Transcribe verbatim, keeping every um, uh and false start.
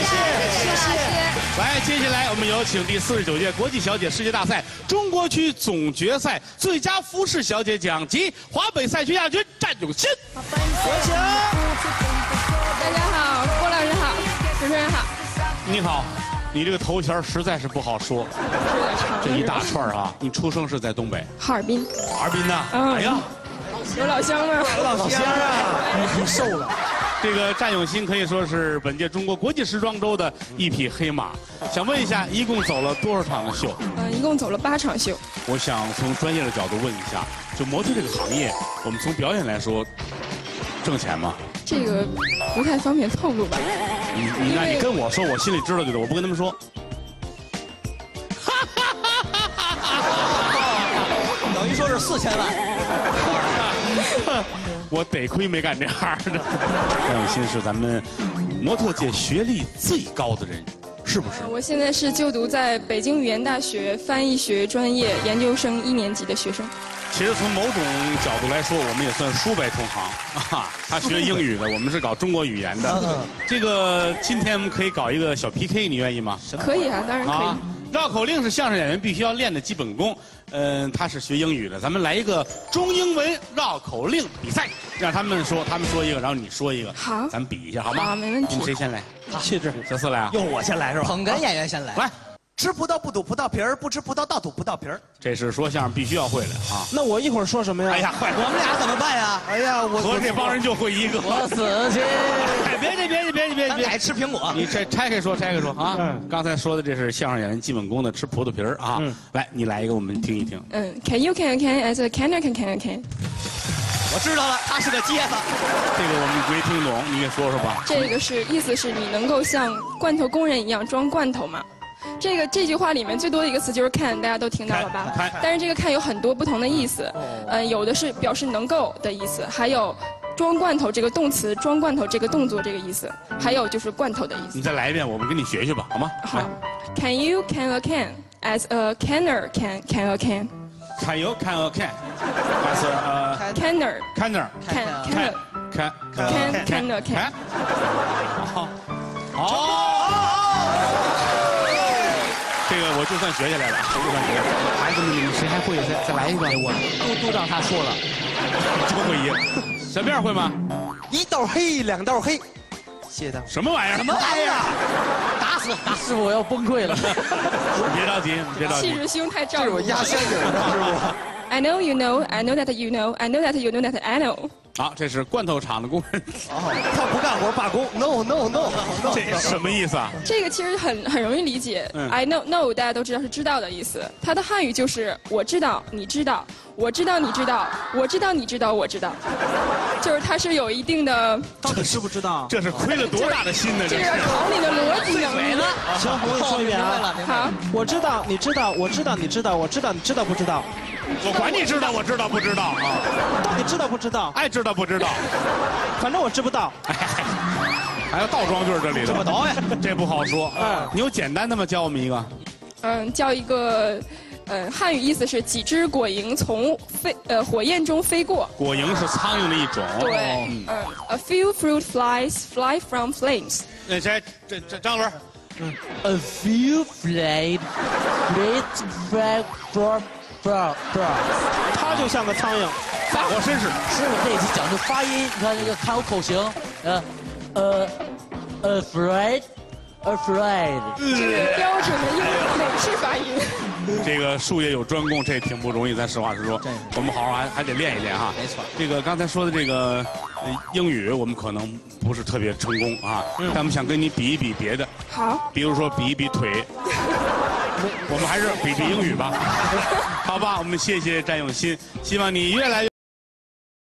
谢谢。来，接下来我们有请第四十九届国际小姐世界大赛中国区总决赛最佳服饰小姐奖及华北赛区亚军战永新。 有请。 大家好，郭老师好，主持人好。 你好，你这个头衔实在是不好说，这一大串啊！你出生是在东北哈尔滨。 哈尔滨呐？ 嗯、 哎呀， 有老乡吗？ 有老乡啊，你瘦了。 这个战永新可以说是本届中国国际时装周的一匹黑马。想问一下，一共走了多少场的秀？ 嗯，一共走了八场秀。 我想从专业的角度问一下，就模特这个行业，我们从表演来说，挣钱吗？ 这个不太方便透露吧？ 你你那你跟我说，我心里知道就得，我不跟他们说。 等于说是四千万。 我得亏没干这行的。战永新是咱们模特界学历最高的人，是不是？ 我现在是就读在北京语言大学翻译学专业研究生一年级的学生。 其实从某种角度来说，我们也算叔伯同行啊。他学英语的，我们是搞中国语言的。这个今天我们可以搞一个小 P K， 你愿意吗？ 可以啊，当然可以。 啊，绕口令是相声演员必须要练的基本功。嗯，他是学英语的，咱们来一个中英文绕口令比赛，让他们说，他们说一个，然后你说一个。 好， 咱们比一下，好吗？ 好，没问题。 你们谁先来？ 气质， 小四来啊。 又我先来是吧？ 捧哏演员先来。 来。 吃葡萄不吐葡萄皮儿，不吃葡萄倒吐葡萄皮儿。 这是说相声必须要会的啊！ 那我一会儿说什么呀？ 哎呀，坏了， 我们俩怎么办呀？ 哎呀，我和这帮人就会一个。 我死去！ 哎，别介，别介，别介，别介！ 咱爱吃苹果。 你拆拆开说，拆开说啊！嗯，刚才说的这是相声演员基本功的吃葡萄皮儿啊。嗯，来，你来一个，我们听一听。 嗯 ，Can you can can as a canner can can can？ 我知道了，他是个街坊。 这个我们没听懂，你给说说吧。 这个是意思是你能够像罐头工人一样装罐头吗？这个这句话里面最多的一个词就是 can， 大家都听到了吧？但是这个 can 有很多不同的意思，嗯，有的是表示能够的意思，还有装罐头这个动词，装罐头这个动作这个意思，还有就是罐头的意思。 你再来一遍，我们跟你学学吧，好吗？ 好。Can you can a can as a canner can can a can？ Can you can a can as a canner canner can can can can can a can？ 好，好。这个我就算学下来了，我就算学下来了。孩子们，你们谁还会？再再来一个， 我都都让他说了， 就会一个。小辫会吗？ 一道黑，两道黑。谢谢大伙。 什么玩意儿？ 什么玩意儿？打死！打死！我要崩溃了。 你别着急，你别着急。 气质胸太照。 这是我压箱底儿的，师傅。 I know you know, I know that you know, I know that you know that I know。 好，这是罐头厂的工人。 哦，他不干活罢工 ，no no no no。 这什么意思啊？ 这个其实很很容易理解。嗯、I know know 大家都知道是知道的意思，它的汉语就是我知道，你知道，我知道你知道，我知道你知道，我知道，就是它是有一定的。 到底知不知道？ 这是亏了多大的心呢？ 这是考你的逻辑能力。 行，我跟你说一遍啊。 好， 我知道，你知道，我知道，你知道，我知道，你知道不知道？ 我管你知道，我知道不知道啊？ 到底知道不知道？ 爱知道不知道？ 反正我知不道。 还有倒装句这里的。 知不道呀？ 这不好说。嗯，你有简单的吗？教我们一个。 嗯，教一个，呃，汉语意思是几只果蝇从飞呃火焰中飞过。 果蝇是苍蝇的一种。 对，嗯 ，A few fruit flies fly from flames。 那谁？这这张伦。 嗯 A few flies fly from frogs。 他就像个苍蝇。 法国绅士。 师傅这一期讲究发音，你看那个看我口型，呃，呃 ，afraid，afraid。 这是标准的英美式发音。 这个术业有专攻，这挺不容易。咱实话实说，我们好好还还得练一练哈。 没错。 这个刚才说的这个英语，我们可能不是特别成功啊，但我们想跟你比一比别的。 好。 比如说比一比腿。我们还是比比英语吧，好吧？我们谢谢战永新，希望你越来越。